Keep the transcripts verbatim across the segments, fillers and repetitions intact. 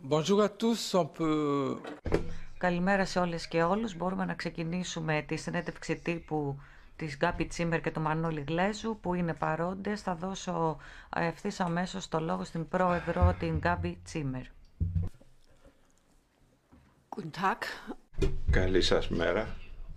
Bonjour à tous, on peut... Καλημέρα σε όλες και όλους. Μπορούμε να ξεκινήσουμε τη συνέντευξη τύπου της Γκάμπι Τσίμερ και του Μανώλη Γλέζου που είναι παρόντες. Θα δώσω ευθύς αμέσως το λόγο στην πρόεδρο, την Γκάμπι Τσίμερ. Guten Tag. Καλή σας μέρα.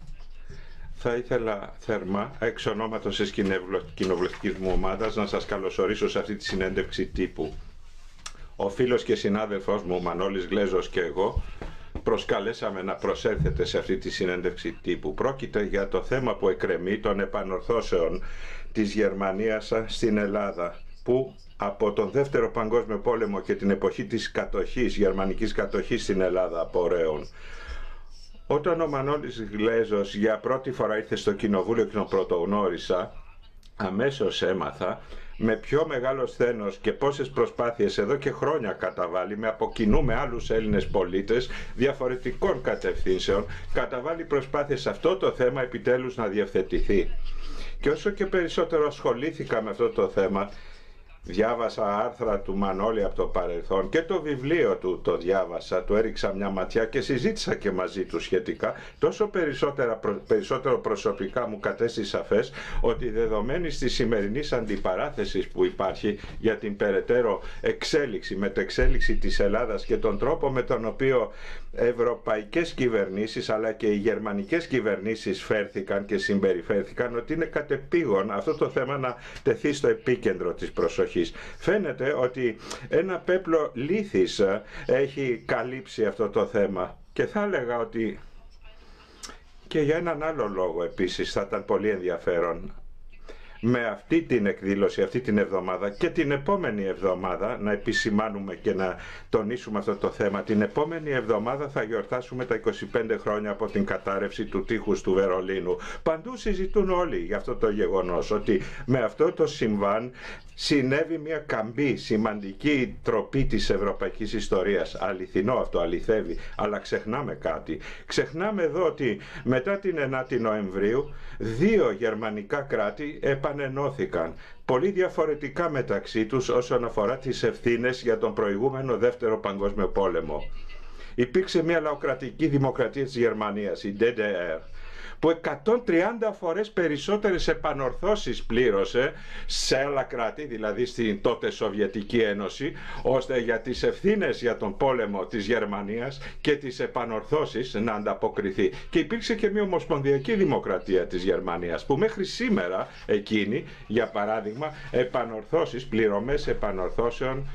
Θα ήθελα θερμά, εξ ονόματος της κοινοβουλευτικής μου ομάδας, να σας καλωσορίσω σε αυτή τη συνέντευξη τύπου. Ο φίλος και συνάδελφός μου, Μανώλης Γλέζος, και εγώ προσκαλέσαμε να προσέλθετε σε αυτή τη συνέντευξη τύπου. Πρόκειται για το θέμα που εκκρεμεί των επανορθώσεων της Γερμανίας στην Ελλάδα, που από τον Δεύτερο Παγκόσμιο Πόλεμο και την εποχή της κατοχής, γερμανικής κατοχής στην Ελλάδα απορρέουν. Όταν ο Μανώλης Γλέζος για πρώτη φορά ήρθε στο Κοινοβούλιο και τον πρωτογνώρισα, αμέσως έμαθα με πιο μεγάλο σθένος και πόσες προσπάθειες εδώ και χρόνια καταβάλει, με από κοινού με άλλους Έλληνες πολίτες διαφορετικών κατευθύνσεων, καταβάλει προσπάθειες σε αυτό το θέμα επιτέλους να διευθετηθεί. Και όσο και περισσότερο ασχολήθηκα με αυτό το θέμα, διάβασα άρθρα του Μανώλη από το παρελθόν και το βιβλίο του το διάβασα, του έριξα μια ματιά και συζήτησα και μαζί του σχετικά, τόσο περισσότερα, περισσότερο προσωπικά μου κατέστη σαφές ότι δεδομένη της σημερινής αντιπαράθεσης που υπάρχει για την περαιτέρω εξέλιξη, μετεξέλιξη της Ελλάδας και τον τρόπο με τον οποίο ευρωπαϊκές κυβερνήσεις αλλά και οι γερμανικές κυβερνήσεις φέρθηκαν και συμπεριφέρθηκαν, ότι είναι κατεπήγον αυτό το θέμα να τεθεί στο επίκεντρο της προσοχής. Φαίνεται ότι ένα πέπλο λύθης έχει καλύψει αυτό το θέμα και θα έλεγα ότι και για έναν άλλο λόγο επίσης θα ήταν πολύ ενδιαφέρον με αυτή την εκδήλωση, αυτή την εβδομάδα και την επόμενη εβδομάδα να επισημάνουμε και να τονίσουμε αυτό το θέμα. Την επόμενη εβδομάδα θα γιορτάσουμε τα είκοσι πέντε χρόνια από την κατάρρευση του τείχους του Βερολίνου. Παντού συζητούν όλοι για αυτό το γεγονός, ότι με αυτό το συμβάν συνέβη μια καμπή, σημαντική τροπή της ευρωπαϊκής ιστορίας. Αληθινό αυτό, αληθεύει, αλλά ξεχνάμε κάτι. Ξεχνάμε εδώ ότι μετά την ενάτη Νοεμβρίου δύο γερμανικά κράτη επανενώθηκαν, πολύ διαφορετικά μεταξύ τους όσον αφορά τις ευθύνες για τον προηγούμενο Δεύτερο Παγκόσμιο Πόλεμο. Υπήρξε μια λαοκρατική δημοκρατία της Γερμανίας, η ντι ντι αρ, που εκατόν τριάντα φορές περισσότερες επανορθώσεις πλήρωσε σε άλλα κράτη, δηλαδή στην τότε Σοβιετική Ένωση, ώστε για τις ευθύνες για τον πόλεμο της Γερμανίας και τις επανορθώσεις να ανταποκριθεί. Και υπήρξε και μια ομοσπονδιακή δημοκρατία της Γερμανίας, που μέχρι σήμερα εκείνη, για παράδειγμα, επανορθώσεις, πληρωμές επανορθώσεων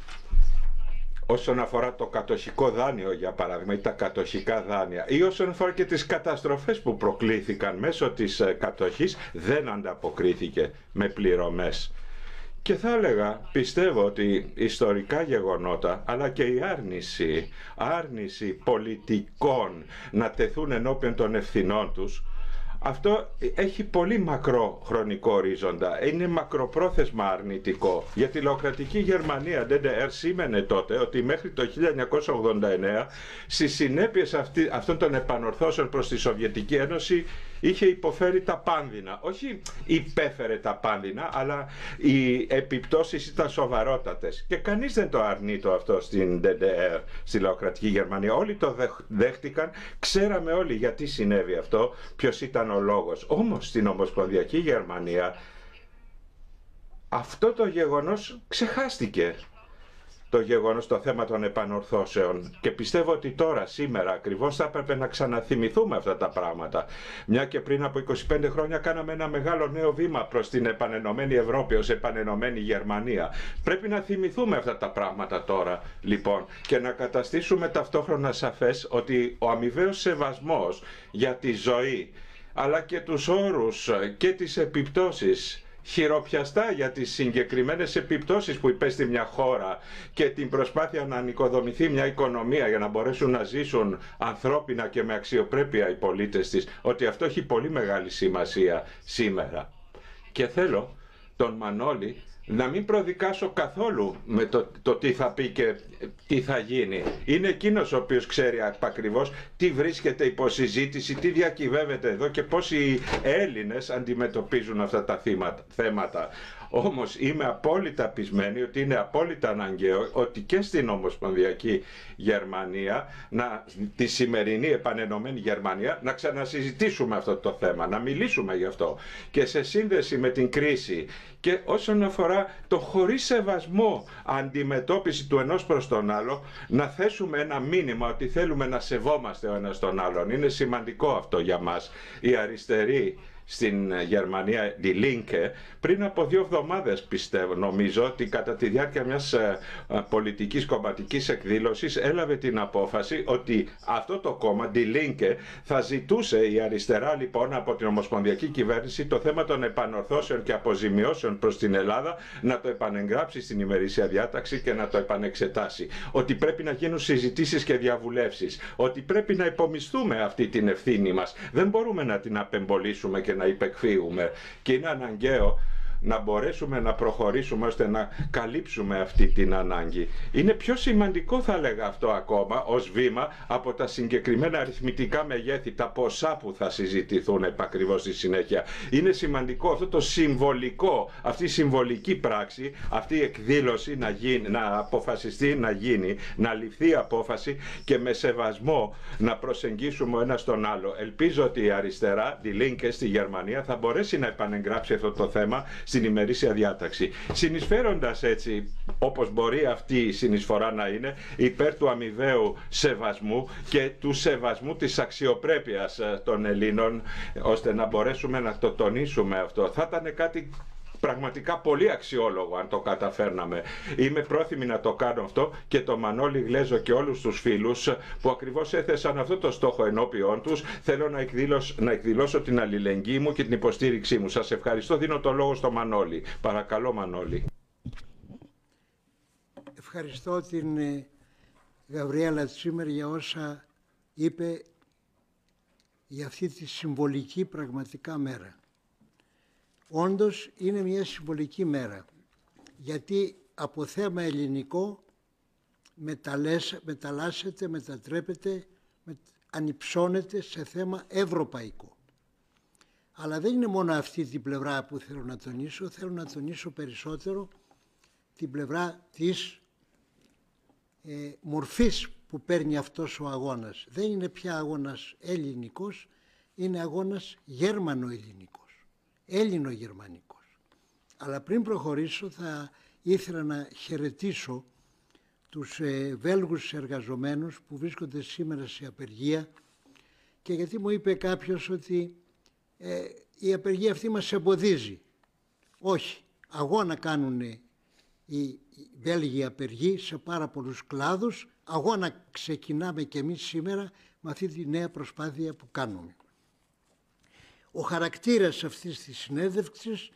όσον αφορά το κατοχικό δάνειο, για παράδειγμα, ή τα κατοχικά δάνεια, ή όσον αφορά και τις καταστροφές που προκλήθηκαν μέσω της κατοχής, δεν ανταποκρίθηκε με πληρωμές. Και θα έλεγα, πιστεύω ότι ιστορικά γεγονότα, αλλά και η άρνηση, άρνηση πολιτικών να τεθούν ενώπιον των ευθυνών τους, αυτό έχει πολύ μακρό χρονικό ορίζοντα, είναι μακροπρόθεσμα αρνητικό. Για τη λαοκρατική Γερμανία, ντι ντι αρ, σήμαινε τότε ότι μέχρι το χίλια εννιακόσια ογδόντα εννέα στις συνέπειες αυτή, αυτών των επανορθώσεων προς τη Σοβιετική Ένωση είχε υποφέρει τα πάνδυνα. Όχι υπέφερε τα πάνδυνα, αλλά οι επιπτώσεις ήταν σοβαρότατες. Και κανείς δεν το αρνεί το αυτό στην ντι ντι αρ, στη λαοκρατική Γερμανία. Όλοι το δέχτηκαν, ξέραμε όλοι γιατί συνέβη αυτό, ποιος ήταν ο λόγος. Όμως στην Ομοσπονδιακή Γερμανία αυτό το γεγονός ξεχάστηκε. Το γεγονός, το θέμα των επανορθώσεων, και πιστεύω ότι τώρα, σήμερα ακριβώς, θα έπρεπε να ξαναθυμηθούμε αυτά τα πράγματα, μια και πριν από είκοσι πέντε χρόνια κάναμε ένα μεγάλο νέο βήμα προς την επανενωμένη Ευρώπη ως επανενωμένη Γερμανία. Πρέπει να θυμηθούμε αυτά τα πράγματα τώρα, λοιπόν, και να καταστήσουμε ταυτόχρονα σαφές ότι ο αμοιβαίος σεβασμός για τη ζωή, αλλά και τους όρους και τις επιπτώσεις χειροπιαστά για τις συγκεκριμένες επιπτώσεις που υπέστη μια χώρα και την προσπάθεια να ανοικοδομηθεί μια οικονομία για να μπορέσουν να ζήσουν ανθρώπινα και με αξιοπρέπεια οι πολίτες της, ότι αυτό έχει πολύ μεγάλη σημασία σήμερα. Και θέλω τον Μανώλη να μην προδικάσω καθόλου με το, το τι θα πει και τι θα γίνει. Είναι εκείνος ο οποίος ξέρει ακριβώς τι βρίσκεται υπό συζήτηση, τι διακυβεύεται εδώ και πώς οι Έλληνες αντιμετωπίζουν αυτά τα θέματα. Όμως είμαι απόλυτα πεισμένη ότι είναι απόλυτα αναγκαίο ότι και στην Ομοσπονδιακή Γερμανία, να, τη σημερινή επανενωμένη Γερμανία, να ξανασυζητήσουμε αυτό το θέμα, να μιλήσουμε γι' αυτό. Και σε σύνδεση με την κρίση και όσον αφορά το χωρίς σεβασμό αντιμετώπιση του ενός προς τον άλλο, να θέσουμε ένα μήνυμα ότι θέλουμε να σεβόμαστε ο ένας τον άλλον. Είναι σημαντικό αυτό για μας. Οι αριστεροί στην Γερμανία, Die Linke, πριν από δύο εβδομάδες πιστεύω, νομίζω ότι κατά τη διάρκεια μιας πολιτικής κομματικής εκδήλωσης έλαβε την απόφαση ότι αυτό το κόμμα, Die Linke, θα ζητούσε η αριστερά λοιπόν από την Ομοσπονδιακή Κυβέρνηση το θέμα των επανορθώσεων και αποζημιώσεων προς την Ελλάδα να το επανεγγράψει στην ημερήσια διάταξη και να το επανεξετάσει. Ότι πρέπει να γίνουν συζητήσεις και διαβουλεύσεις. Ότι πρέπει να υπομισθούμε αυτή την ευθύνη μας. Δεν μπορούμε να την απεμπολίσουμε και να υπεκφύγουμε. Και είναι αναγκαίο να μπορέσουμε να προχωρήσουμε ώστε να καλύψουμε αυτή την ανάγκη. Είναι πιο σημαντικό, θα λέγα αυτό ακόμα, ως βήμα από τα συγκεκριμένα αριθμητικά μεγέθη, τα ποσά που θα συζητηθούν επακριβώς στη συνέχεια. Είναι σημαντικό αυτό το συμβολικό, αυτή η συμβολική πράξη, αυτή η εκδήλωση να, γίνει, να αποφασιστεί να γίνει, να ληφθεί η απόφαση και με σεβασμό να προσεγγίσουμε ο ένας τον άλλο. Ελπίζω ότι η αριστερά, Die Linke στη Γερμανία, θα μπορέσει να επανεγγράψει αυτό το θέμα στην ημερήσια διάταξη, συνεισφέροντας έτσι, όπως μπορεί αυτή η συνεισφορά να είναι, υπέρ του αμοιβαίου σεβασμού και του σεβασμού της αξιοπρέπειας των Ελλήνων, ώστε να μπορέσουμε να το τονίσουμε αυτό. Θα ήταν κάτι πραγματικά πολύ αξιόλογο αν το καταφέρναμε. Είμαι πρόθυμη να το κάνω αυτό και το Μανώλη Γλέζο και όλους τους φίλους που ακριβώς έθεσαν αυτό το στόχο ενώπιόν τους. Θέλω να εκδηλώσω, να εκδηλώσω την αλληλεγγύη μου και την υποστήριξή μου. Σας ευχαριστώ. Δίνω το λόγο στο Μανώλη. Παρακαλώ, Μανώλη. Ευχαριστώ την Γαβριέλα Τσίμερ για όσα είπε για αυτή τη συμβολική πραγματικά μέρα. Όντως είναι μια συμβολική μέρα, γιατί από θέμα ελληνικό μεταλλάσσεται, μετατρέπεται, ανυψώνεται σε θέμα ευρωπαϊκό. Αλλά δεν είναι μόνο αυτή την πλευρά που θέλω να τονίσω, θέλω να τονίσω περισσότερο την πλευρά της ε, μορφής που παίρνει αυτός ο αγώνας. Δεν είναι πια αγώνας ελληνικός, είναι αγώνας γερμανοελληνικός. Έλληνο-γερμανικός. Αλλά πριν προχωρήσω θα ήθελα να χαιρετήσω τους ε, Βέλγους εργαζομένους που βρίσκονται σήμερα σε απεργία, και γιατί μου είπε κάποιος ότι ε, η απεργία αυτή μας εμποδίζει. Όχι, αγώνα κάνουν οι, οι Βέλγοι απεργοί σε πάρα πολλούς κλάδους, αγώνα ξεκινάμε και εμείς σήμερα με αυτή τη νέα προσπάθεια που κάνουμε. Ο χαρακτήρας αυτής της συνέντευξης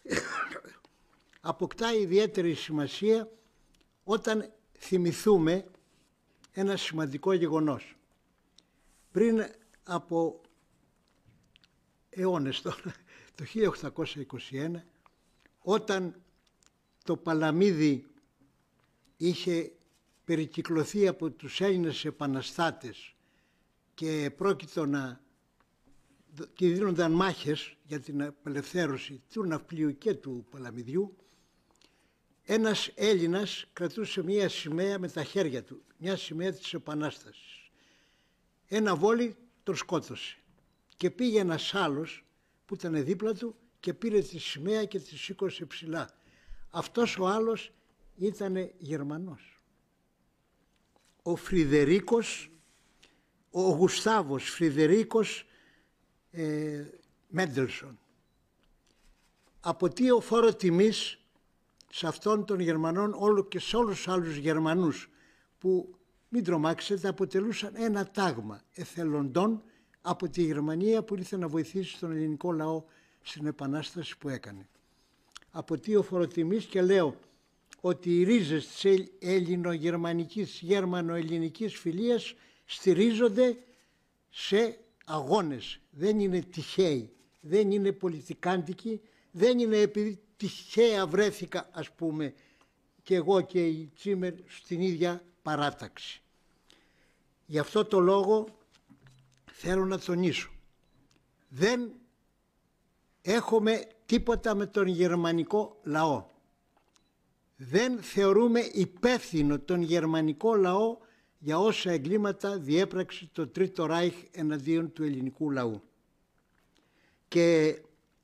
αποκτά ιδιαίτερη σημασία όταν θυμηθούμε ένα σημαντικό γεγονός. Πριν από αιώνες τώρα, το χίλια οκτακόσια είκοσι ένα, όταν το Παλαμίδι είχε περικυκλωθεί από τους Έλληνες επαναστάτες και πρόκειτο να και δίνονταν μάχες για την απελευθέρωση του ναυπλίου και του Παλαμιδιού, ένας Έλληνας κρατούσε μία σημαία με τα χέρια του, μια σημαία της Επανάστασης. Ένα βόλι τον σκότωσε και πήγε ένας άλλος που ήταν δίπλα του και πήρε τη σημαία και τη σήκωσε ψηλά. Αυτός ο άλλος ήταν Γερμανός. Ο Φρυδερίκος, ο Γουστάβος Φρυδερίκος Ε, Μέντελσον. Από τι ο φόρο τιμής σε αυτόν των Γερμανών, όλο και σε όλους τους άλλους Γερμανούς που, μην τρομάξετε, αποτελούσαν ένα τάγμα εθελοντών από τη Γερμανία που ήρθε να βοηθήσει τον ελληνικό λαό στην επανάσταση που έκανε. Από τι ο φόρο τιμής, και λέω ότι οι ρίζες της ελληνογερμανικής, γερμανο-ελληνικής φιλίας στηρίζονται σε αγώνες. Δεν είναι τυχαίοι, δεν είναι πολιτικάντικοι, δεν είναι επειδή τυχαία βρέθηκα, ας πούμε, και εγώ και η Τσίμερ στην ίδια παράταξη. Γι' αυτό το λόγο θέλω να τονίσω. Δεν έχουμε τίποτα με τον γερμανικό λαό. Δεν θεωρούμε υπεύθυνο τον γερμανικό λαό για όσα εγκλήματα διέπραξε το Τρίτο Ράιχ εναντίον του ελληνικού λαού. Και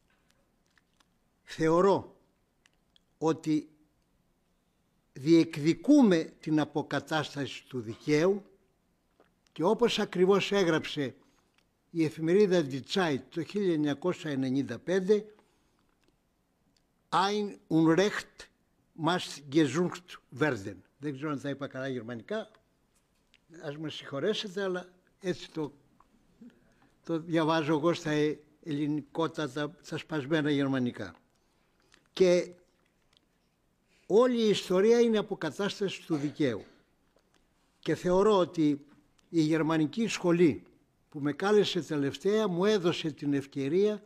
θεωρώ ότι διεκδικούμε την αποκατάσταση του δικαίου και όπως ακριβώς έγραψε η εφημερίδα Die Zeit το χίλια εννιακόσια ενενήντα πέντε, Ein Unrecht must gesucht werden. Δεν ξέρω αν θα είπα καλά γερμανικά, ας με συγχωρέσετε, αλλά έτσι το, το διαβάζω εγώ στα ελληνικότατα, στα σπασμένα γερμανικά. Και όλη η ιστορία είναι αποκατάσταση του δικαίου. Και θεωρώ ότι η γερμανική σχολή που με κάλεσε τελευταία μου έδωσε την ευκαιρία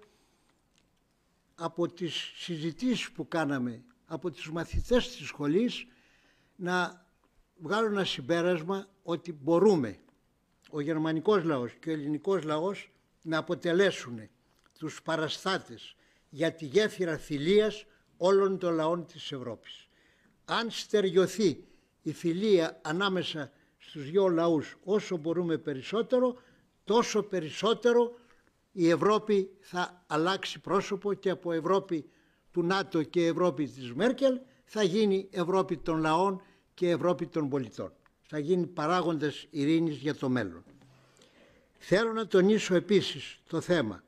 από τις συζητήσεις που κάναμε, από τους μαθητές της σχολής, να βγάλω ένα συμπέρασμα ότι μπορούμε ο γερμανικός λαός και ο ελληνικός λαός να αποτελέσουν τους παραστάτες για τη γέφυρα φιλίας όλων των λαών της Ευρώπης. Αν στεριωθεί η φιλία ανάμεσα στους δύο λαούς όσο μπορούμε περισσότερο, τόσο περισσότερο η Ευρώπη θα αλλάξει πρόσωπο και από Ευρώπη του ΝΑΤΟ και Ευρώπη της Μέρκελ θα γίνει Ευρώπη των λαών και Ευρώπη των πολιτών. Θα γίνει παράγοντας ειρήνης για το μέλλον. Θέλω να τονίσω επίσης το θέμα.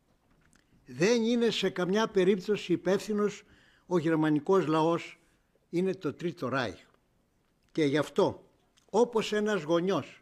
Δεν είναι σε καμιά περίπτωση υπεύθυνος ο γερμανικός λαός, είναι το Τρίτο Ράιχ. Και γι' αυτό, όπως ένας γονιός,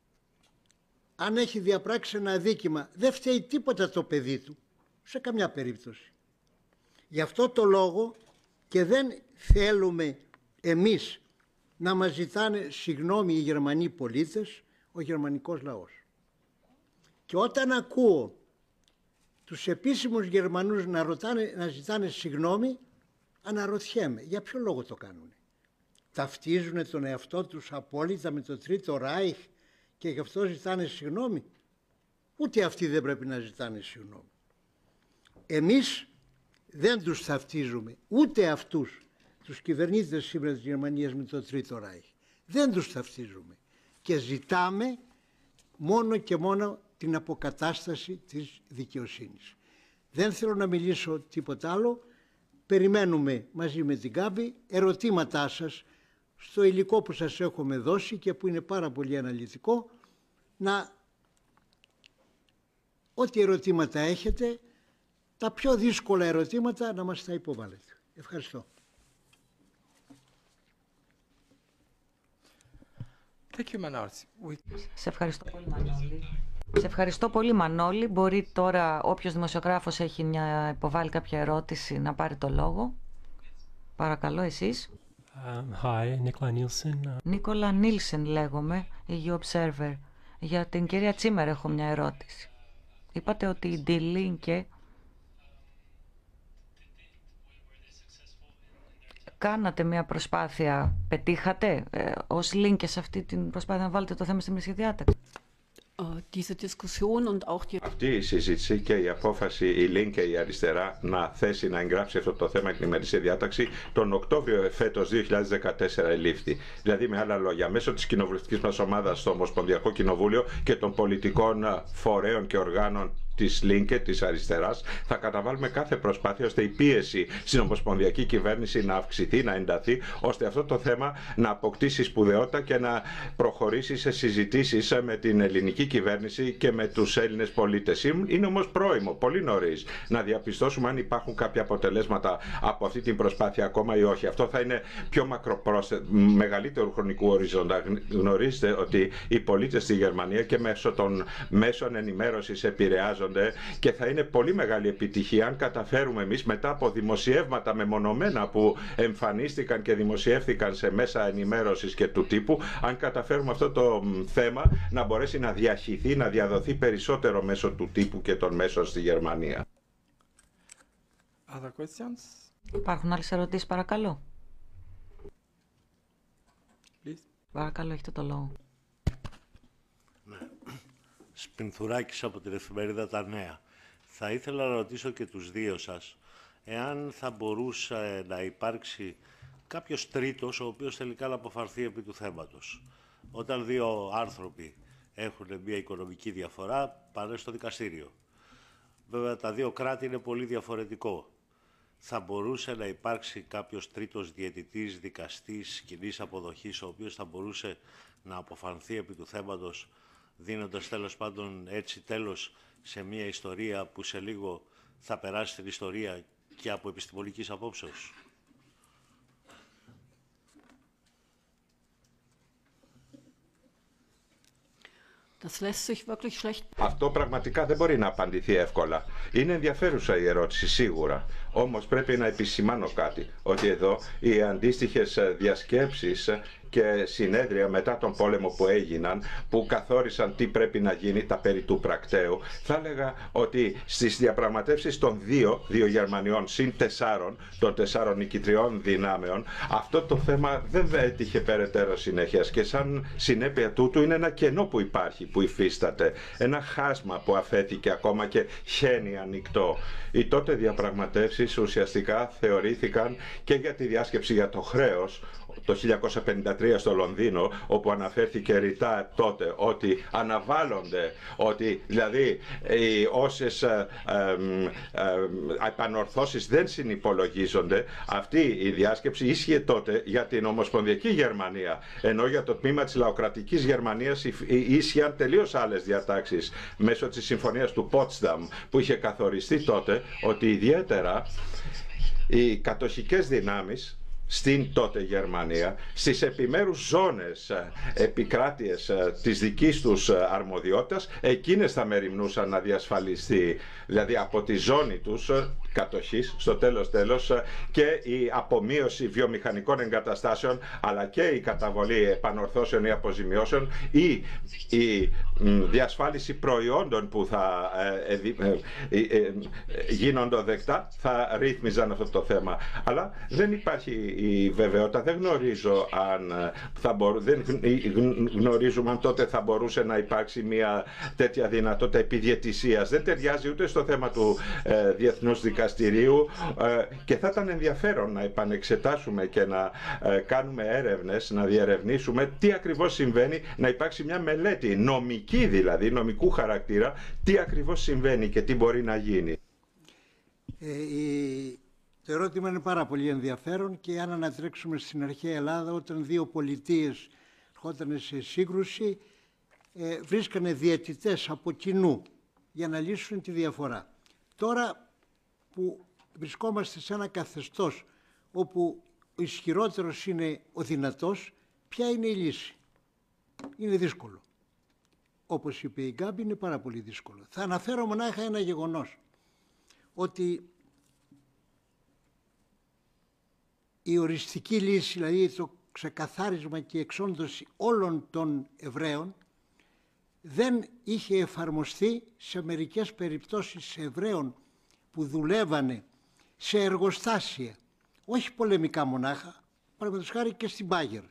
αν έχει διαπράξει ένα αδίκημα, δεν φταίει τίποτα το παιδί του, σε καμιά περίπτωση. Γι' αυτό το λόγο και δεν θέλουμε εμείς να μας ζητάνε συγγνώμη οι Γερμανοί πολίτες, ο γερμανικός λαός. Και όταν ακούω τους επίσημους Γερμανούς να, ρωτάνε, να ζητάνε συγγνώμη, αναρωτιέμαι για ποιο λόγο το κάνουν. Ταυτίζουν τον εαυτό τους απόλυτα με το Τρίτο Ράιχ και γι' αυτό ζητάνε συγγνώμη. Ούτε αυτοί δεν πρέπει να ζητάνε συγγνώμη. Εμείς δεν τους ταυτίζουμε, ούτε αυτούς, τους κυβερνήτες σήμερα της Γερμανίας με το Τρίτο Ράιχ. Δεν τους ταυτίζουμε και ζητάμε μόνο και μόνο την αποκατάσταση της δικαιοσύνης. Δεν θέλω να μιλήσω τίποτα άλλο. Περιμένουμε μαζί με την Γκάμπη ερωτήματά σας στο υλικό που σας έχουμε δώσει και που είναι πάρα πολύ αναλυτικό, να ό,τι ερωτήματα έχετε, τα πιο δύσκολα ερωτήματα να μας τα υποβάλλετε. Ευχαριστώ. Σε ευχαριστώ πολύ, Μανώλη. Σε ευχαριστώ πολύ, Μανώλη. Μπορεί τώρα όποιος δημοσιογράφος έχει μια, υποβάλει κάποια ερώτηση να πάρει το λόγο. Παρακαλώ, εσείς. Um, hi, Nicola Nielsen. Νίκολα Νίλσεν λέγομαι, η You Observer. Για την κυρία Τσίμερ έχω μια ερώτηση. Είπατε ότι η Die Linke κάνατε μια προσπάθεια, πετύχατε ε, ως Linke σε αυτή την προσπάθεια να βάλετε το θέμα στη μεσική διάταξη? Αυτή η συζήτηση και η απόφαση η Λίνκ και η αριστερά να θέσει να εγγράψει αυτό το θέμα στην ημερήσια διάταξη τον Οκτώβριο φέτος δύο χιλιάδες δεκατέσσερα ελήφθη. Δηλαδή, με άλλα λόγια, μέσω της κοινοβουλευτικής μας ομάδας στο Ομοσπονδιακό Κοινοβούλιο και των πολιτικών φορέων και οργάνων της Λίνκε, της αριστεράς, θα καταβάλουμε κάθε προσπάθεια ώστε η πίεση στην ομοσπονδιακή κυβέρνηση να αυξηθεί, να ενταθεί, ώστε αυτό το θέμα να αποκτήσει σπουδαιότητα και να προχωρήσει σε συζητήσεις με την ελληνική κυβέρνηση και με τους Έλληνες πολίτες. Είναι όμως πρόημο, πολύ νωρίς, να διαπιστώσουμε αν υπάρχουν κάποια αποτελέσματα από αυτή την προσπάθεια ακόμα ή όχι. Αυτό θα είναι πιο μακροπρόθεσμο, μεγαλύτερου χρονικού οριζόντα. Γνωρίζετε ότι οι πολίτες στη Γερμανία και μέσω των μέσων ενημέρωσης επηρεάζονται και θα είναι πολύ μεγάλη επιτυχία αν καταφέρουμε εμείς μετά από δημοσιεύματα μεμονωμένα που εμφανίστηκαν και δημοσιεύθηκαν σε μέσα ενημέρωσης και του τύπου, αν καταφέρουμε αυτό το θέμα να μπορέσει να διαχυθεί, να διαδοθεί περισσότερο μέσω του τύπου και των μέσων στη Γερμανία. Other questions? Υπάρχουν άλλες ερωτήσεις, παρακαλώ? Please. Παρακαλώ, έχετε το λόγο. Σπινθουράκης από την εφημερίδα Τα Νέα. Θα ήθελα να ρωτήσω και τους δύο σας εάν θα μπορούσε να υπάρξει κάποιος τρίτος ο οποίος τελικά να αποφανθεί επί του θέματος. Όταν δύο άνθρωποι έχουν μια οικονομική διαφορά, πάνε στο δικαστήριο. Βέβαια τα δύο κράτη είναι πολύ διαφορετικό. Θα μπορούσε να υπάρξει κάποιος τρίτος διαιτητής, δικαστής, κοινής αποδοχής, ο οποίος θα μπορούσε να αποφανθεί επί του θέματος, δίνοντας τέλος πάντων έτσι τέλος σε μια ιστορία που σε λίγο θα περάσει την ιστορία και από επιστημονικής απόψεως. Αυτό πραγματικά δεν μπορεί να απαντηθεί εύκολα. Είναι ενδιαφέρουσα η ερώτηση σίγουρα. Όμως πρέπει να επισημάνω κάτι, ότι εδώ οι αντίστοιχες διασκέψεις και συνέδρια μετά τον πόλεμο που έγιναν, που καθόρισαν τι πρέπει να γίνει, τα περί του πρακτέου, θα έλεγα ότι στις διαπραγματεύσεις των δύο, δύο Γερμανιών συν τεσσάρων, των τεσσάρων νικητριών δυνάμεων, αυτό το θέμα δεν έτυχε περαιτέρω συνέχειας και σαν συνέπεια τούτου είναι ένα κενό που υπάρχει, που υφίσταται, ένα χάσμα που αφέθηκε ακόμα και χαίνει ανοιχτό. Οι τότε διαπραγματεύσεις ουσιαστικά θεωρήθηκαν και για τη διάσκεψη για το χρέος το χίλια εννιακόσια πενήντα τρία στο Λονδίνο, όπου αναφέρθηκε ρητά τότε ότι αναβάλλονται, ότι δηλαδή οι όσες ε, ε, ε, επανορθώσεις δεν συνυπολογίζονται. Αυτή η διάσκεψη ίσχυε τότε για την Ομοσπονδιακή Γερμανία, ενώ για το τμήμα της λαοκρατικής Γερμανίας ίσχυαν τελείως άλλες διατάξεις μέσω της συμφωνίας του Πότσταμ, που είχε καθοριστεί τότε ότι ιδιαίτερα οι κατοχικές δυνάμεις στην τότε Γερμανία, στις επιμέρους ζώνες, επικράτειες της δικής τους αρμοδιότητας, εκείνες θα μεριμνούσαν να διασφαλιστεί, δηλαδή από τη ζώνη τους κατοχής, στο τέλος τέλος, και η απομείωση βιομηχανικών εγκαταστάσεων, αλλά και η καταβολή επανορθώσεων ή αποζημιώσεων ή η διασφάλιση προϊόντων που θα ε, ε, ε, ε, γίνονται δεκτά, θα ρύθμιζαν αυτό το θέμα. Αλλά δεν υπάρχει η βεβαιότητα, δεν γνωρίζω αν θα μπορού, δεν γνωρίζουμε αν τότε θα μπορούσε να υπάρξει μια τέτοια δυνατότητα επιδιαιτησίας. Δεν ταιριάζει ούτε στο θέμα του ε, Διεθνούς Δικαστηρίου ε, και θα ήταν ενδιαφέρον να επανεξετάσουμε και να ε, κάνουμε έρευνες, να διερευνήσουμε τι ακριβώς συμβαίνει, να υπάρξει μια μελέτη νομική, δηλαδή νομικού χαρακτήρα, τι ακριβώς συμβαίνει και τι μπορεί να γίνει. Ε, η... Το ερώτημα είναι πάρα πολύ ενδιαφέρον και αν ανατρέξουμε στην αρχαία Ελλάδα, όταν δύο πολιτείες ερχόταν σε σύγκρουση, ε, βρίσκανε διαιτητές από κοινού για να λύσουν τη διαφορά. Τώρα που βρισκόμαστε σε ένα καθεστώς όπου ο ισχυρότερος είναι ο δυνατός, ποια είναι η λύση? Είναι δύσκολο. Όπως είπε η Γκάμπη, είναι πάρα πολύ δύσκολο. Θα αναφέρω μονάχα ένα γεγονός, ότι η οριστική λύση, δηλαδή το ξεκαθάρισμα και η εξόντωση όλων των Εβραίων, δεν είχε εφαρμοστεί σε μερικές περιπτώσεις Εβραίων που δουλεύανε σε εργοστάσια, όχι πολεμικά μονάχα, παραδείγματος χάρη και στην Μπάγερ.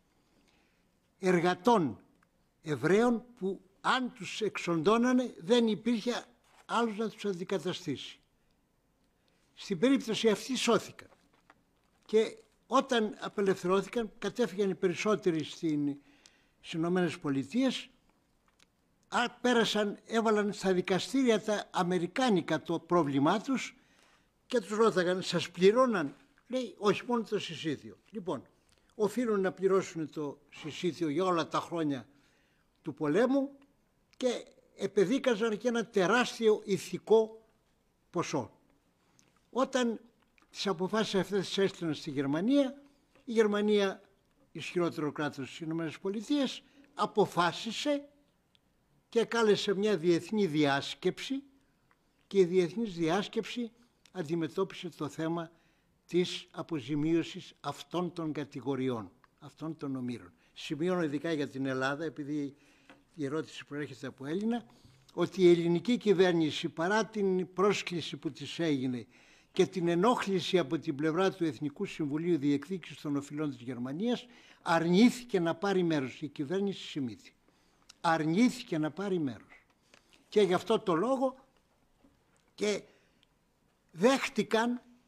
Εργατών Εβραίων που αν τους εξοντώνανε δεν υπήρχε άλλος να τους αντικαταστήσει. Στην περίπτωση αυτή σώθηκαν. Και όταν απελευθερώθηκαν, κατέφυγαν οι περισσότεροι στις Ηνωμένες Πολιτείες, πέρασαν, έβαλαν στα δικαστήρια τα αμερικάνικα το πρόβλημά τους και τους ρώταγαν, σας πληρώναν? Λέει, όχι, μόνο το συσίτιο. Λοιπόν, οφείλουν να πληρώσουν το συσίτιο για όλα τα χρόνια του πολέμου και επεδίκαζαν και ένα τεράστιο ηθικό ποσό. Όταν τις αποφάσεις αυτές τις έστειλαν στη Γερμανία, η Γερμανία, ισχυρότερο κράτος στις Ηνωμένες Πολιτείες, αποφάσισε και κάλεσε μια διεθνή διάσκεψη και η διεθνής διάσκεψη αντιμετώπισε το θέμα της αποζημίωσης αυτών των κατηγοριών, αυτών των ομήρων. Σημειώνω ειδικά για την Ελλάδα, επειδή η ερώτηση προέρχεται από Έλληνα, ότι η ελληνική κυβέρνηση, παρά την πρόσκληση που της έγινε και την ενόχληση από την πλευρά του Εθνικού Συμβουλίου Διεκδίκησης των Οφειλών της Γερμανίας, αρνήθηκε να πάρει μέρος. Η κυβέρνηση Σιμίτη αρνήθηκε να πάρει μέρος. Και γι' αυτό το λόγο και δέχτηκαν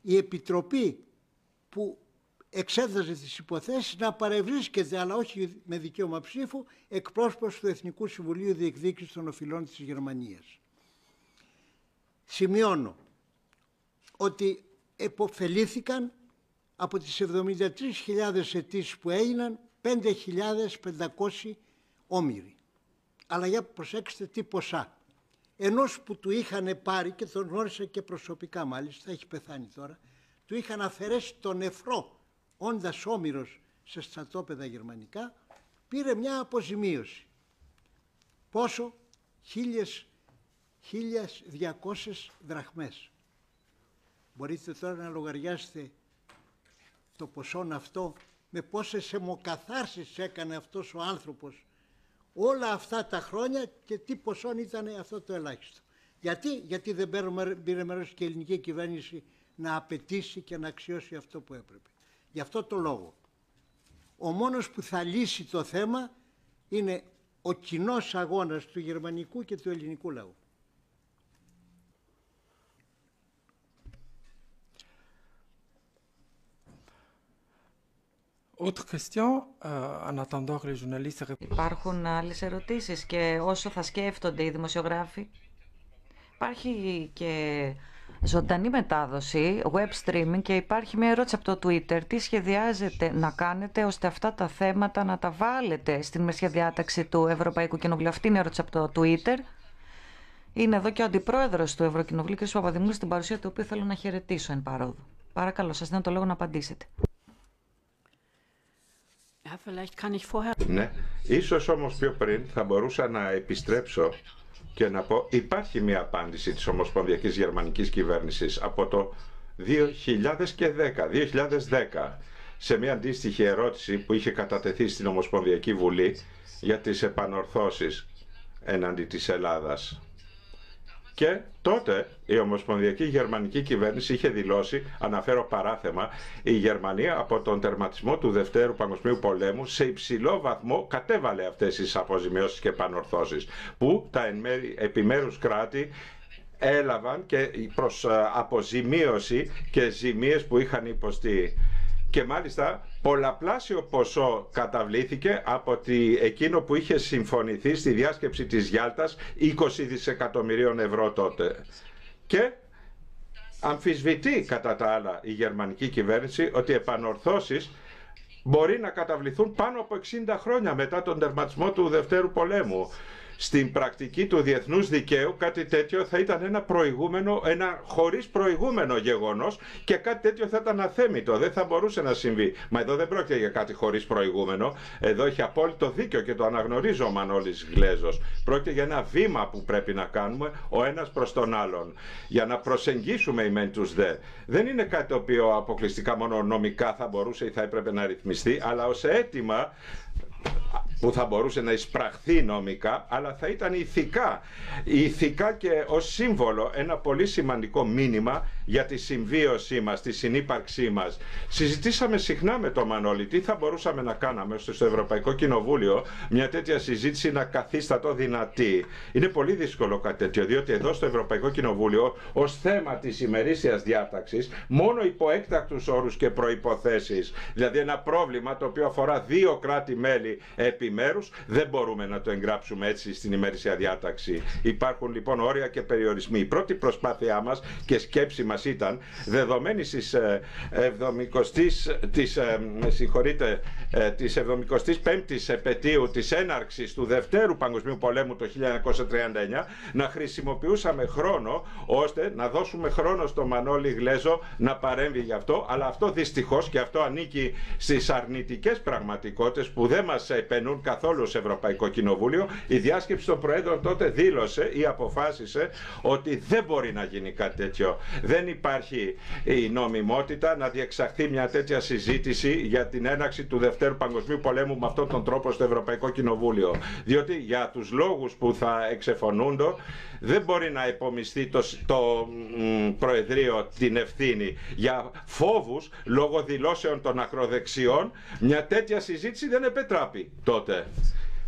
η Επιτροπή που εξέταζε τις υποθέσεις να παρευρίσκεται, αλλά όχι με δικαίωμα ψήφου, εκπρόσωπος του Εθνικού Συμβουλίου Διεκδίκησης των Οφειλών της Γερμανίας. Σημειώνω ότι επωφελήθηκαν από τις εβδομήντα τρεις χιλιάδες αιτήσεις που έγιναν πέντε χιλιάδες πεντακόσιοι όμηροι. Αλλά για προσέξτε τι ποσά. Ενός που του είχαν πάρει, και τον γνώρισα και προσωπικά μάλιστα, έχει πεθάνει τώρα, του είχαν αφαιρέσει τον νεφρό, όντας όμηρος σε στρατόπεδα γερμανικά, πήρε μια αποζημίωση. Πόσο? χίλιες διακόσιες δραχμές. Μπορείτε τώρα να λογαριάσετε το ποσό αυτό, με πόσες αιμοκαθάρσεις έκανε αυτός ο άνθρωπος όλα αυτά τα χρόνια και τι ποσόν ήταν αυτό το ελάχιστο. Γιατί, Γιατί δεν πήρε μέρος και η ελληνική κυβέρνηση να απαιτήσει και να αξιώσει αυτό που έπρεπε. Γι' αυτό το λόγο, ο μόνος που θα λύσει το θέμα είναι ο κοινός αγώνας του γερμανικού και του ελληνικού λαού. Υπάρχουν άλλες ερωτήσεις και όσο θα σκέφτονται οι δημοσιογράφοι, υπάρχει και ζωντανή μετάδοση, web streaming, και υπάρχει μια ερώτηση από το Twitter. Τι σχεδιάζετε να κάνετε ώστε αυτά τα θέματα να τα βάλετε στην μεσαία διάταξη του Ευρωπαϊκού Κοινοβουλίου? Αυτή είναι η ερώτηση από το Twitter. Είναι εδώ και ο Αντιπρόεδρος του Ευρωκοινοβουλίου, κ. Παπαδημούλη, στην παρουσία του οποίου θέλω να χαιρετήσω εν παρόδο. Παρακαλώ, σας δίνω το λόγο να απαντήσετε. Ναι, ίσως όμως πιο πριν θα μπορούσα να επιστρέψω και να πω, υπάρχει μια απάντηση της Ομοσπονδιακής Γερμανικής Κυβέρνησης από το δύο χιλιάδες δέκα, δύο χιλιάδες δέκα σε μια αντίστοιχη ερώτηση που είχε κατατεθεί στην Ομοσπονδιακή Βουλή για τις επανορθώσεις έναντι της Ελλάδας. Και τότε η Ομοσπονδιακή Γερμανική Κυβέρνηση είχε δηλώσει, αναφέρω παράθεμα, η Γερμανία από τον τερματισμό του Δευτέρου Παγκοσμίου Πολέμου σε υψηλό βαθμό κατέβαλε αυτές τις αποζημιώσεις και επανορθώσεις, που τα εν μέρει επιμέρους κράτη έλαβαν και προς αποζημίωση και ζημίες που είχαν υποστεί. Και μάλιστα πολλαπλάσιο ποσό καταβλήθηκε από τη, εκείνο που είχε συμφωνηθεί στη διάσκεψη της Γιάλτας, είκοσι δισεκατομμυρίων ευρώ τότε. Και αμφισβητεί κατά τα άλλα η γερμανική κυβέρνηση ότι επανορθώσεις μπορεί να καταβληθούν πάνω από εξήντα χρόνια μετά τον τερματισμό του Δευτέρου Πολέμου. Στην πρακτική του διεθνούς δικαίου κάτι τέτοιο θα ήταν ένα προηγούμενο, ένα χωρίς προηγούμενο γεγονός, και κάτι τέτοιο θα ήταν αθέμητο, δεν θα μπορούσε να συμβεί. Μα εδώ δεν πρόκειται για κάτι χωρίς προηγούμενο, εδώ έχει απόλυτο δίκιο και το αναγνωρίζω ο Μανώλης Γλέζος. Πρόκειται για ένα βήμα που πρέπει να κάνουμε ο ένας προς τον άλλον, για να προσεγγίσουμε οι μεν τους δε. Δεν είναι κάτι το οποίο αποκλειστικά μόνο νομικά θα μπορούσε ή θα έπρεπε να ρυθμιστεί, αλλά ως αίτημα που θα μπορούσε να εισπραχθεί νομικά, αλλά θα ήταν ηθικά. Ηθικά και ως σύμβολο ένα πολύ σημαντικό μήνυμα για τη συμβίωσή μας, τη συνύπαρξή μας. Συζητήσαμε συχνά με τον Μανώλη τι θα μπορούσαμε να κάναμε ώστε στο Ευρωπαϊκό Κοινοβούλιο μια τέτοια συζήτηση να καθίστατο δυνατή. Είναι πολύ δύσκολο κάτι τέτοιο, διότι εδώ στο Ευρωπαϊκό Κοινοβούλιο ως θέμα της ημερήσιας διάταξης μόνο υπό έκτακτους όρους και προϋποθέσεις, δηλαδή ένα πρόβλημα το οποίο αφορά δύο κράτη-μέλη επιμέρους, δεν μπορούμε να το εγγράψουμε έτσι στην ημερήσια διάταξη. Υπάρχουν λοιπόν όρια και περιορισμοί. Η πρώτη προσπάθειά μας και σκέψη μας ήταν, δεδομένη της εβδομηκοστής της, με συγχωρείτε, της εβδομηκοστής πέμπτης επετείου της έναρξης του Δευτέρου Παγκοσμίου Πολέμου το χίλια εννιακόσια τριάντα εννιά, να χρησιμοποιούσαμε χρόνο ώστε να δώσουμε χρόνο στο Μανώλη Γλέζο να παρέμβει γι' αυτό, αλλά αυτό δυστυχώς, και αυτό ανήκει στις αρνητικές πραγματικότητες που δεν μας επενούν καθόλου σε Ευρωπαϊκό Κοινοβούλιο, η διάσκεψη των Προέδρων τότε δήλωσε ή αποφάσισε ότι δεν μπορεί να γίνει κάτι τέτοιο. Δεν υπάρχει η νομιμότητα να διεξαχθεί μια τέτοια συζήτηση για την έναρξη του Δευτέρου Παγκοσμίου Πολέμου με αυτόν τον τρόπο στο Ευρωπαϊκό Κοινοβούλιο. Διότι για τους λόγους που θα εξεφωνούνται δεν μπορεί να υπομειστεί το, το μ, Προεδρείο την ευθύνη. Για φόβους λόγω δηλώσεων των ακροδεξιών μια τέτοια συζήτηση δεν επετράπει τότε.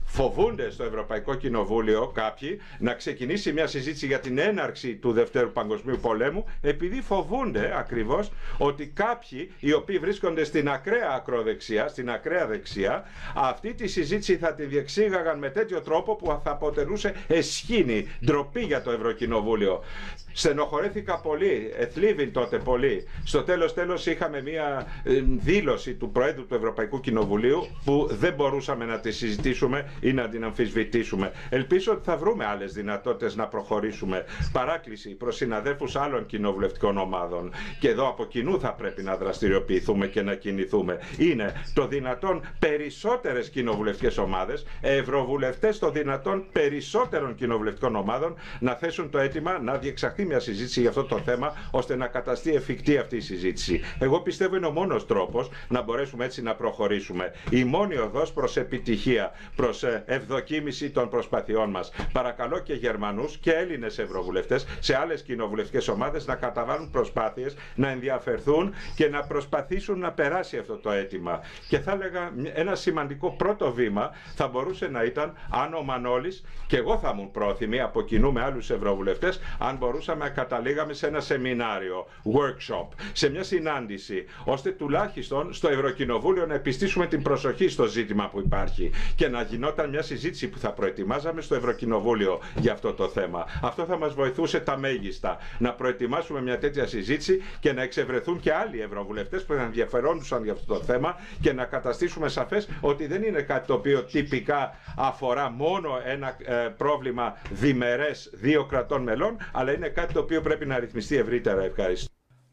φοβούνται στο Ευρωπαϊκό Κοινοβούλιο κάποιοι να ξεκινήσει μια συζήτηση για την έναρξη του Δευτέρου Παγκοσμίου Πολέμου, επειδή φοβούνται ακριβώς ότι κάποιοι οι οποίοι βρίσκονται στην ακραία ακροδεξιά, στην ακραία δεξιά, αυτή τη συζήτηση θα τη διεξήγαγαν με τέτοιο τρόπο που θα αποτελούσε εσχήνη, ντροπή για το Ευρωκοινοβούλιο. Στενοχωρέθηκα πολύ, εθλίβην τότε πολύ. Στο τέλος τέλος είχαμε μια δήλωση του Προέδρου του Ευρωπαϊκού Κοινοβουλίου που δεν μπορούσαμε να τη συζητήσουμε ή να την αμφισβητήσουμε. Ελπίζω ότι θα βρούμε άλλες δυνατότητες να προχωρήσουμε. Παράκληση προς συναδέλφους άλλων κοινοβουλευτικών ομάδων. Και εδώ από κοινού θα πρέπει να δραστηριοποιηθούμε και να κινηθούμε. Είναι το δυνατόν περισσότερες κοινοβουλευτικές ομάδες, ευρωβουλευτές το δυνατόν περισσότερων κοινοβουλευτικών ομάδων να θέσουν το αίτημα να διεξαχθεί μια συζήτηση για αυτό το θέμα, ώστε να καταστεί εφικτή αυτή η συζήτηση. Εγώ πιστεύω είναι ο μόνος τρόπος να μπορέσουμε έτσι να προχωρήσουμε. Η μόνη οδός προς επιτυχία, προς ευδοκίμηση των προσπαθειών μας. Παρακαλώ και Γερμανούς και Έλληνες ευρωβουλευτές σε άλλες κοινοβουλευτικές ομάδες να καταβάλουν προσπάθειες, να ενδιαφερθούν και να προσπαθήσουν να περάσει αυτό το αίτημα. Και θα έλεγα ένα σημαντικό πρώτο βήμα θα μπορούσε να ήταν αν ο Μανώλης, και εγώ θα ήμουν πρόθυμη από κοινού με άλλους ευρωβουλευτές, αν μπορούσαμε να καταλήγαμε σε ένα σεμινάριο, workshop, σε μια συνάντηση, ώστε τουλάχιστον στο Ευρωκοινοβούλιο να επιστήσουμε την προσοχή στο ζήτημα που υπάρχει και να γινόταν μια συζήτηση που θα προετοιμάζαμε στο Ευρωκοινοβούλιο για αυτό το θέμα. Αυτό θα μας βοηθούσε τα μέγιστα να προετοιμάσουμε μια τέτοια συζήτηση και να εξευρεθούν και άλλοι ευρωβουλευτές που θα ενδιαφερόντουσαν για αυτό το θέμα και να καταστήσουμε σαφές ότι δεν είναι κάτι το οποίο τυπικά αφορά μόνο ένα ε, πρόβλημα διμερές δύο κρατών μελών, αλλά είναι κάτι το οποίο πρέπει να ρυθμιστεί ευρύτερα. Ευχαριστώ.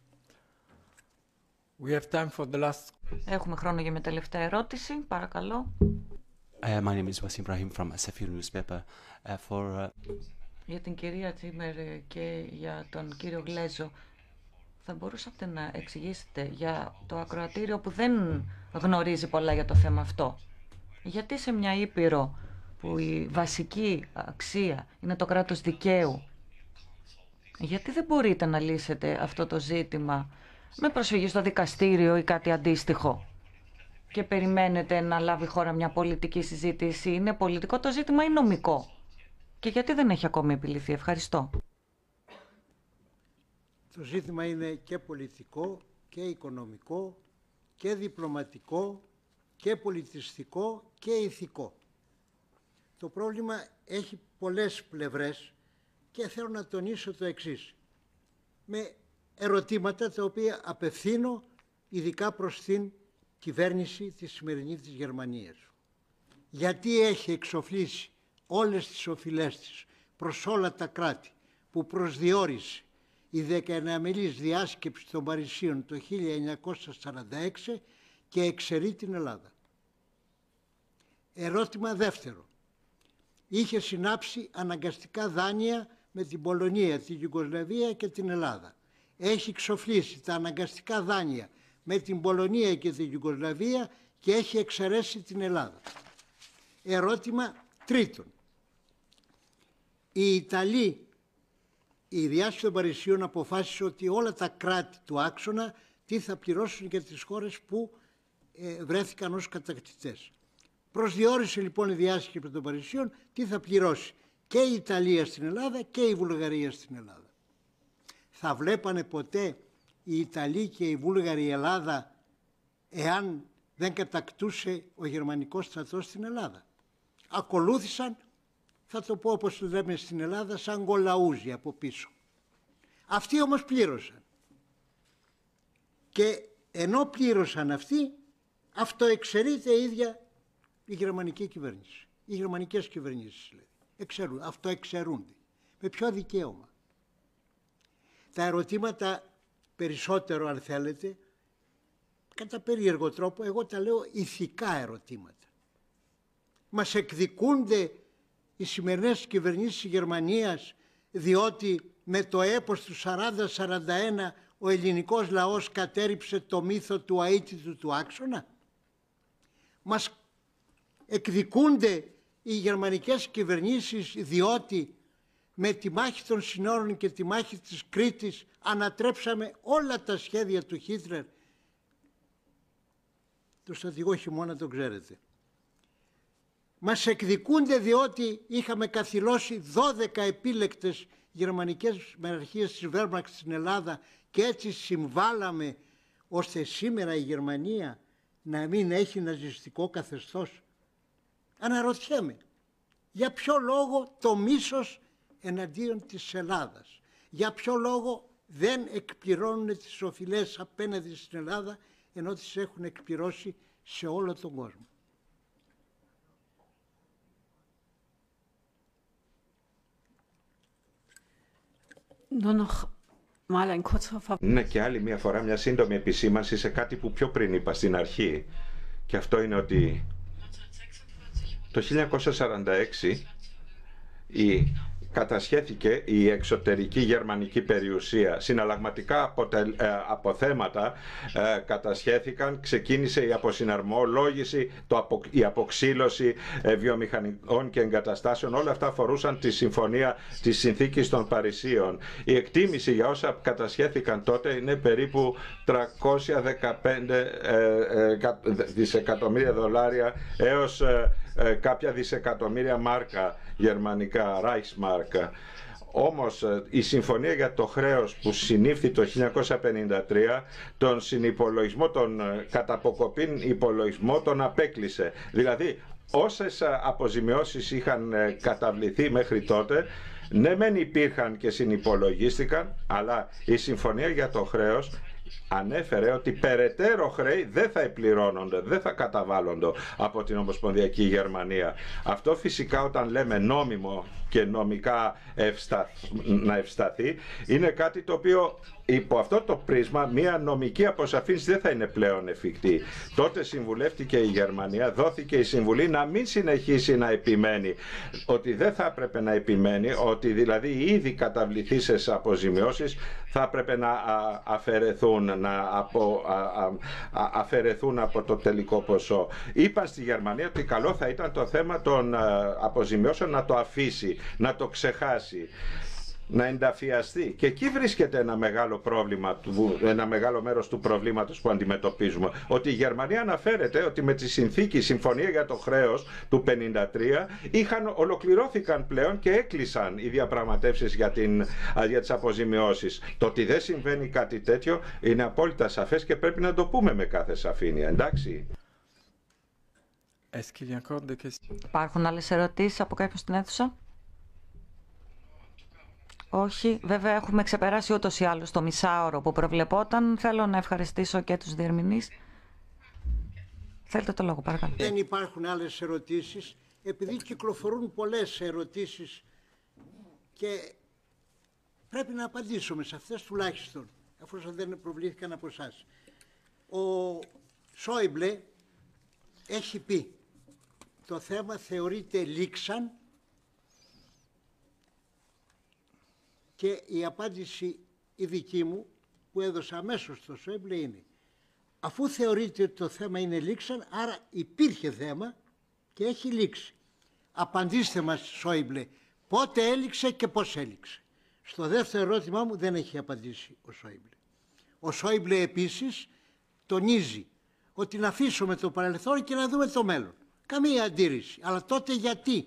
We have time for the last... Έχουμε χρόνο για μια τελευταία ερώτηση. Παρακαλώ. Uh, my name is Wasim Brahim from Safir newspaper. Uh, for, uh... Για την κυρία Τσίμερ και για τον κύριο Γλέζο, θα μπορούσατε να εξηγήσετε για το ακροατήριο που δεν γνωρίζει πολλά για το θέμα αυτό. Γιατί σε μια ήπειρο που η βασική αξία είναι το κράτος δικαίου, γιατί δεν μπορείτε να λύσετε αυτό το ζήτημα με προσφυγή στο δικαστήριο ή κάτι αντίστοιχο και περιμένετε να λάβει χώρα μια πολιτική συζήτηση? Είναι πολιτικό το ζήτημα ή νομικό? Και γιατί δεν έχει ακόμη επιληθεί? Ευχαριστώ. Το ζήτημα είναι και πολιτικό και οικονομικό και διπλωματικό και πολιτιστικό και ηθικό. Το πρόβλημα έχει πολλές πλευρές και θέλω να τονίσω το εξής, με ερωτήματα τα οποία απευθύνω ειδικά προς την κυβέρνηση της σημερινής της Γερμανίας. Γιατί έχει εξοφλήσει όλες τις οφειλές της προς όλα τα κράτη που προσδιορίσε η δεκαεννιάμελης διάσκεψη των Παρισίων το χίλια εννιακόσια σαράντα έξι και εξαιρεί την Ελλάδα? Ερώτημα δεύτερο. Είχε συνάψει αναγκαστικά δάνεια με την Πολωνία, την Ιουγκοσλαβία και την Ελλάδα. Έχει εξοφλήσει τα αναγκαστικά δάνεια με την Πολωνία και την Ιουγκοσλαβία και έχει εξαιρέσει την Ελλάδα. Ερώτημα τρίτον. Οι Ιταλοί, η διάσκεψη των Παρισίων αποφάσισε ότι όλα τα κράτη του άξονα τι θα πληρώσουν για τις χώρες που ε, βρέθηκαν ως κατακτητές. Προσδιορίσε λοιπόν η διάσκεψη των Παρισίων τι θα πληρώσει και η Ιταλία στην Ελλάδα και η Βουλγαρία στην Ελλάδα. Θα βλέπανε ποτέ οι Ιταλοί και οι Βούλγαροι η Ελλάδα εάν δεν κατακτούσε ο γερμανικός στρατός στην Ελλάδα? Ακολούθησαν, θα το πω όπως το λέμε στην Ελλάδα, σαν γκολαούζοι από πίσω. Αυτοί όμως πλήρωσαν. Και ενώ πλήρωσαν αυτοί, αυτοεξαιρείται η ίδια η γερμανική κυβέρνηση. Οι γερμανικές κυβερνήσεις δηλαδή. Εξαιρούν, αυτοεξαιρούνται. Με ποιο δικαίωμα? Τα ερωτήματα περισσότερο, αν θέλετε, κατά περίεργο τρόπο, εγώ τα λέω ηθικά ερωτήματα. Μας εκδικούνται οι σημερινές κυβερνήσεις της Γερμανίας διότι με το έπος του σαράντα σαράντα ένα ο ελληνικός λαός κατέριψε το μύθο του αίτητου του άξονα? Μας εκδικούνται οι γερμανικές κυβερνήσεις διότι με τη μάχη των συνόρων και τη μάχη της Κρήτης ανατρέψαμε όλα τα σχέδια του Χίτλερ? Το στρατηγό Χειμώνα τον ξέρετε. Μας εκδικούνται διότι είχαμε καθυλώσει δώδεκα επίλεκτες γερμανικές μεραρχίες της Wehrmacht στην Ελλάδα και έτσι συμβάλαμε ώστε σήμερα η Γερμανία να μην έχει ναζιστικό καθεστώς. Αναρωτιέμαι, για ποιο λόγο το μίσος εναντίον της Ελλάδας, για ποιο λόγο δεν εκπληρώνουν τις οφειλές απέναντι στην Ελλάδα ενώ τις έχουν εκπληρώσει σε όλο τον κόσμο. Ναι, και άλλη μια φορά μια σύντομη επισήμανση σε κάτι που πιο πριν είπα στην αρχή. Και αυτό είναι ότι το χίλια εννιακόσια σαράντα έξι η κατασχέθηκε η εξωτερική γερμανική περιουσία. Συναλλαγματικά αποτε... ε, αποθέματα ε, κατασχέθηκαν, ξεκίνησε η αποσυναρμολόγηση, το απο... η αποξύλωση ε, βιομηχανικών και εγκαταστάσεων. Όλα αυτά αφορούσαν τη συμφωνία της Συνθήκης των Παρισίων. Η εκτίμηση για όσα κατασχέθηκαν τότε είναι περίπου τριακόσια δεκαπέντε ε, ε, δισεκατομμύρια δολάρια έως ε, ε, κάποια δισεκατομμύρια μάρκα γερμανικά, Reichsmark. Όμως η συμφωνία για το χρέος που συνήφθη το χίλια εννιακόσια πενήντα τρία, τον συνυπολογισμό, τον καταποκοπήν υπολογισμό τον απέκλεισε. Δηλαδή όσες αποζημιώσεις είχαν καταβληθεί μέχρι τότε, ναι μεν υπήρχαν και συνυπολογίστηκαν, αλλά η συμφωνία για το χρέος ανέφερε ότι περαιτέρω χρέη δεν θα επληρώνονται, δεν θα καταβάλλονται από την Ομοσπονδιακή Γερμανία. Αυτό φυσικά όταν λέμε νόμιμο και νομικά ευσταθ, να ευσταθεί, είναι κάτι το οποίο υπό αυτό το πρίσμα μια νομική αποσαφήνιση δεν θα είναι πλέον εφικτή. Τότε συμβουλεύτηκε η Γερμανία, δόθηκε η συμβουλή να μην συνεχίσει να επιμένει, ότι δεν θα έπρεπε να επιμένει, ότι δηλαδή οι ήδη καταβληθήσεις αποζημιώσεις θα έπρεπε να αφαιρεθούν, να απο, α, α, α, αφαιρεθούν από το τελικό ποσό. Είπαν στη Γερμανία ότι καλό θα ήταν το θέμα των αποζημιώσεων να το αφήσει, να το ξεχάσει, να ενταφιαστεί. Και εκεί βρίσκεται ένα μεγάλο πρόβλημα, ένα μεγάλο μέρος του προβλήματος που αντιμετωπίζουμε. Ότι η Γερμανία αναφέρεται ότι με τη συνθήκη, συμφωνία για το χρέος του πενήντα τρία, είχαν, ολοκληρώθηκαν πλέον και έκλεισαν οι διαπραγματεύσεις για, την, για τις αποζημιώσεις. Το ότι δεν συμβαίνει κάτι τέτοιο είναι απόλυτα σαφές και πρέπει να το πούμε με κάθε σαφήνεια. Εντάξει. Υπάρχουν άλλες ερωτήσεις από κάποιον στην αίθουσα? Όχι. Βέβαια έχουμε ξεπεράσει ούτως ή άλλως το μισάωρο που προβλεπόταν. Θέλω να ευχαριστήσω και τους διερμηνείς. Θέλετε το λόγο, παρακαλώ. Δεν υπάρχουν άλλες ερωτήσεις, επειδή κυκλοφορούν πολλές ερωτήσεις και πρέπει να απαντήσουμε σε αυτές τουλάχιστον, αφού δεν προβλήθηκαν από εσάς. Ο Σόιμπλε έχει πει το θέμα θεωρείται λήξαν και η απάντηση η δική μου που έδωσα αμέσως στο Σόιμπλε είναι αφού θεωρείτε ότι το θέμα είναι λήξαν, άρα υπήρχε θέμα και έχει λήξει. Απαντήστε μας, Σόιμπλε, πότε έληξε και πώς έληξε. Στο δεύτερο ερώτημά μου δεν έχει απαντήσει ο Σόιμπλε. Ο Σόιμπλε επίσης τονίζει ότι να αφήσουμε το παρελθόν και να δούμε το μέλλον. Καμία αντίρρηση. Αλλά τότε γιατί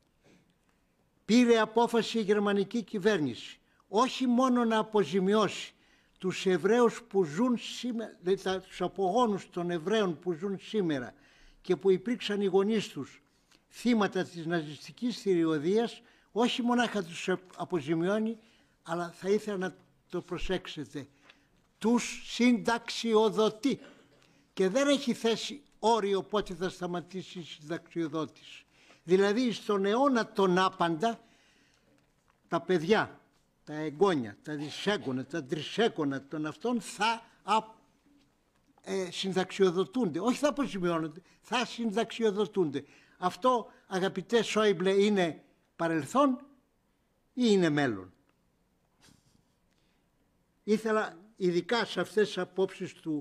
πήρε απόφαση η γερμανική κυβέρνηση όχι μόνο να αποζημιώσει τους Εβραίους που ζουν σήμερα, δηλαδή τους απογόνους των Εβραίων που ζουν σήμερα και που υπήρξαν οι γονείς τους θύματα της ναζιστικής θηριωδίας, όχι μονάχα τους αποζημιώνει, αλλά θα ήθελα να το προσέξετε, τους συνταξιοδοτεί. Και δεν έχει θέσει όριο πότε θα σταματήσει η συνταξιοδότηση. Δηλαδή στον αιώνα τον άπαντα τα παιδιά, τα εγγόνια, τα δυσέγγωνα, τα τρισέγγωνα των αυτών θα α, ε, συνταξιοδοτούνται. Όχι θα αποζημιώνονται, θα συνταξιοδοτούνται. Αυτό, αγαπητέ Σόιμπλε, είναι παρελθόν ή είναι μέλλον. Ήθελα ειδικά σε αυτές τις απόψεις του,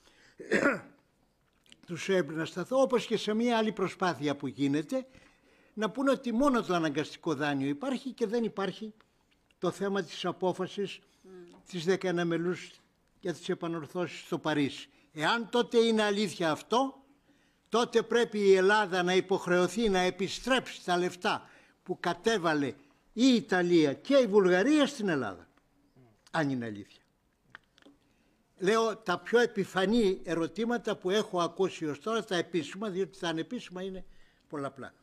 του Σόιμπλε να σταθώ, όπως και σε μια άλλη προσπάθεια που γίνεται, να πούνε ότι μόνο το αναγκαστικό δάνειο υπάρχει και δεν υπάρχει το θέμα της απόφασης mm. της δεκαεννέα μελούς για τις επανορθώσεις στο Παρίσι. Εάν τότε είναι αλήθεια αυτό, τότε πρέπει η Ελλάδα να υποχρεωθεί να επιστρέψει τα λεφτά που κατέβαλε η Ιταλία και η Βουλγαρία στην Ελλάδα. Αν είναι αλήθεια. Λέω τα πιο επιφανή ερωτήματα που έχω ακούσει ως τώρα, τα επίσημα, διότι τα ανεπίσημα είναι πολλαπλά.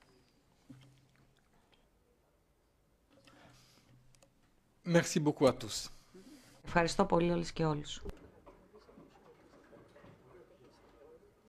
Merci beaucoup à tous. Ευχαριστώ πολύ όλες και όλους.